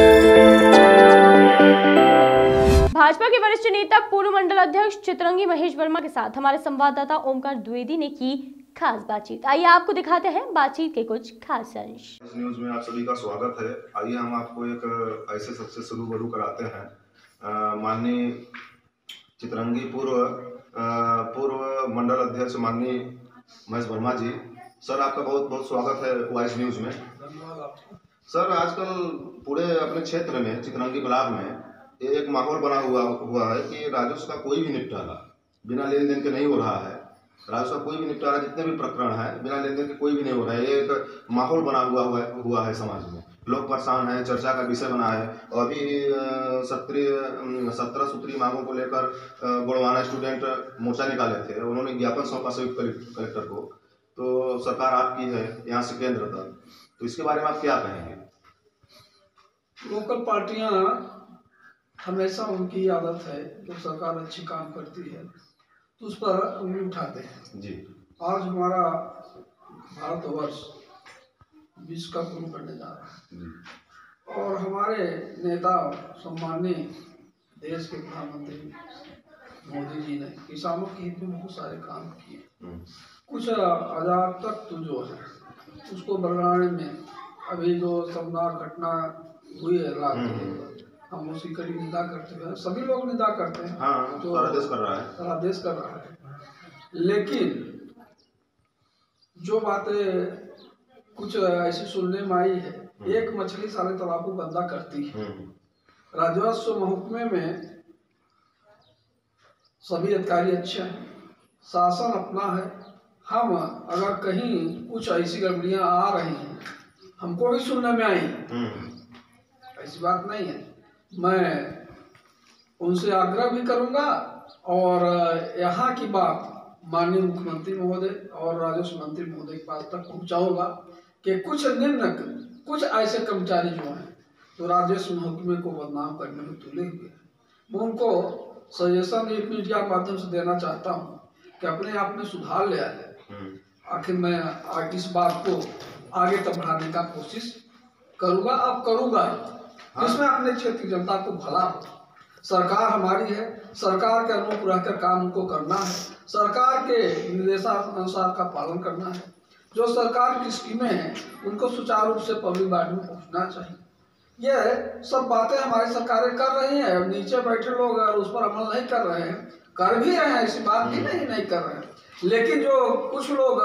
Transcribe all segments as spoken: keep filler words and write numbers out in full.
भाजपा के वरिष्ठ नेता पूर्व मंडल अध्यक्ष चितरंगी महेश वर्मा के साथ हमारे संवाददाता ओमकार द्विवेदी ने की खास बातचीत। आइए आपको दिखाते हैं बातचीत के कुछ खास अंश। इस न्यूज में आप सभी का स्वागत है। आइए हम आपको एक ऐसे सबसे शुरू बरू कराते हैं। माननीय चितरंगी पूर्व पूर्व मंडल अध्यक्ष माननीय महेश वर्मा जी, सर आपका बहुत बहुत स्वागत है वॉइस न्यूज में। सर, आजकल पूरे अपने क्षेत्र में चितरंगी ब्लॉक में एक माहौल बना हुआ हुआ है कि राजस्व का कोई भी निपटारा बिना लेन देन के नहीं हो रहा है। राजस्व का कोई भी निपटारा, जितने भी प्रकरण है, बिना लेन देन के कोई भी नहीं हो रहा है। ये एक माहौल बना हुआ हुआ, हुआ है समाज में। लोग परेशान हैं, चर्चा का विषय बना है। और अभी सत्रीय सत्रह सूत्री मांगों को लेकर गोड़वाना स्टूडेंट मोर्चा निकाले थे। उन्होंने ज्ञापन सौंपा संयुक्त कलेक्टर को। तो सरकार आपकी है यहाँ से केंद्र तक, तो इसके बारे में आप क्या कहेंगे? लोकल पार्टियां हमेशा उनकी आदत है, जब सरकार अच्छी काम करती है तो उस पर उंगली उठाते हैं जी। आज हमारा भारतवर्ष विश्व का गुरु बनने जा रहा है और हमारे नेता सम्माननीय देश के प्रधानमंत्री मोदी जी ने किसानों के हित में बहुत सारे काम किए। कुछ आजाद तक तो जो है उसको बरगलाने में अभी जो शर्मनाक घटना हुई है रात, हम उसकी कड़ी निंदा करते हैं। सभी लोग निंदा करते हैं। हाँ, जो सारा देश कर रहा है सारा देश कर रहा है लेकिन जो बातें कुछ ऐसी सुनने में आई है, एक मछली सारे तालाब को गंदा करती है। राजस्व महकमे में सभी अधिकारी अच्छे हैं, शासन अपना है। हम अगर कहीं कुछ ऐसी गड़बड़ियां आ रही हैं, हमको भी सुनने में आई, ऐसी बात नहीं है। मैं उनसे आग्रह भी करूंगा और यहाँ की बात माननीय मुख्यमंत्री महोदय और राजस्व मंत्री महोदय के पास तक पहुँचाऊंगा कि कुछ निम्न कुछ ऐसे कर्मचारी जो हैं तो राजस्व महकमे को बदनाम करने में तुले हुए हैं। मैं उनको सजेशन एक मीडिया के माध्यम से देना चाहता हूँ कि अपने आप में सुधार ले आए। आखिर मैं आगे इस बात को आगे तक बढ़ाने का कोशिश करूँगा, अब करूँगा इसमें अपने क्षेत्र की जनता को भला हो। सरकार हमारी है, सरकार के अनुरूप रहकर काम उनको करना है, सरकार के निर्देशानुसार का पालन करना है। जो सरकार की स्कीमें हैं उनको सुचारू रूप से पब्लिक बाड़ी में पहुंचना चाहिए। ये सब बातें हमारी सरकारें कर रही हैं। अब नीचे बैठे लोग अगर उस पर अमल नहीं कर रहे हैं, कर भी रहे हैं, ऐसी बात भी नहीं नहीं कर रहे हैं। लेकिन जो कुछ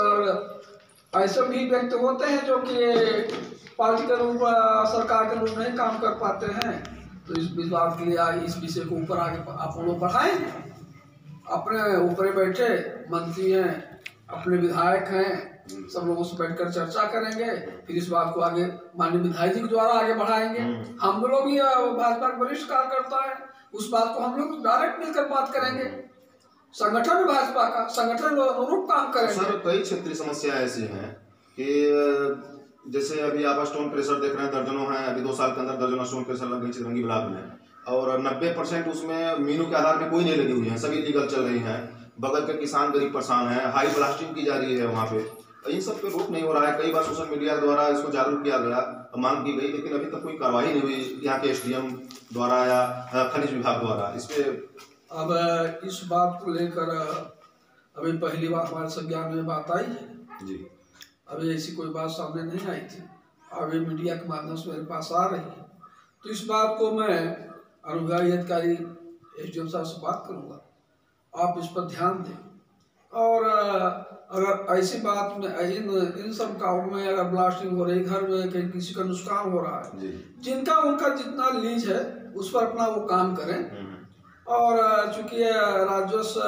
लोग ऐसे भी व्यक्ति होते हैं जो कि पार्टी के रूप सरकार के रूप नहीं काम कर पाते हैं, तो इस बात के लिए इस विषय को ऊपर आगे आप लोग बढ़ाएंगे। अपने ऊपर बैठे मंत्री हैं, अपने विधायक हैं, सब लोगों से बैठकर चर्चा करेंगे, फिर इस बात को आगे माननीय विधायक जी के द्वारा आगे बढ़ाएंगे। हम लोग भी भाजपा के वरिष्ठ कार्यकर्ता है, उस बात को हम लोग डायरेक्ट मिलकर बात करेंगे। संगठन में भाजपा का संगठन अनुरूप काम करेंगे। सर, कई क्षेत्रीय समस्याएं ऐसी हैं कि जैसे अभी आप स्टोन प्रेशर देख रहे हैं, दर्जनों हैं। अभी दो साल के अंदर दर्जनों स्टोन प्रेशर लग गई चितरंगी ब्लॉक में, और नब्बे परसेंट उसमें मीनू के आधार पे कोई नहीं लगी हुई है, सभी लीगल चल रही हैं। बगल के किसान गरीब परेशान हैं, हाई ब्लास्टिंग की जा रही है वहाँ पे। इन सब पे रोक नहीं हो रहा है। कई बार सोशल मीडिया द्वारा इसको जागरूक किया गया, मांग की गई, लेकिन अभी तक कोई कार्रवाई नहीं हुई यहाँ के एस डी एम द्वारा या खनिज विभाग द्वारा इस पे। अब इस बात को लेकर अभी पहली बार हमारे संज्ञान में बात आई है जी। अभी ऐसी कोई बात सामने नहीं आई थी, अभी मीडिया के माध्यम से मेरे पास आ रही है। तो इस बात को मैं अनुविभागीय अधिकारी एस डी एम साहब से बात करूंगा, आप इस पर ध्यान दें। और अगर ऐसी बात में इन इन सब गाँव में अगर ब्लास्टिंग हो रही, घर में कहीं किसी का नुकसान हो रहा है, जिनका उनका जितना लीज है उस पर अपना वो काम करें। और चूंकि राजस्व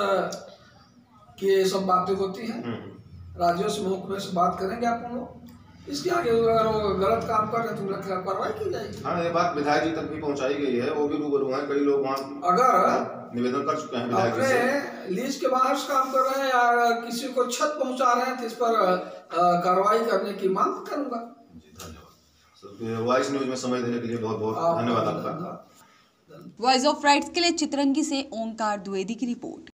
की सब बातें होती हैं, राजस्व महकमे से बात करेंगे आप लोग। इसके आगे अगर वो गलत काम कर रहे हैं तो उनके खिलाफ कार्रवाई की जाएगी। हाँ, ये बात विधायक जी तक भी पहुंचाई गई है, वो भी रूबरू हैं। कई लोग वहाँ अगर निवेदन कर चुके हैं विधायक जी से। अपने लीज के बाहर से काम कर रहे हैं या किसी को छत पहुंचा रहे हैं तो इस पर कार्रवाई करने की मांग करूंगा। धन्यवाद। वॉइस न्यूज में समय देने के लिए बहुत बहुत धन्यवाद आपका। वॉइस ऑफ राइट्स के लिए चितरंगी से ओमकार द्विवेदी की रिपोर्ट।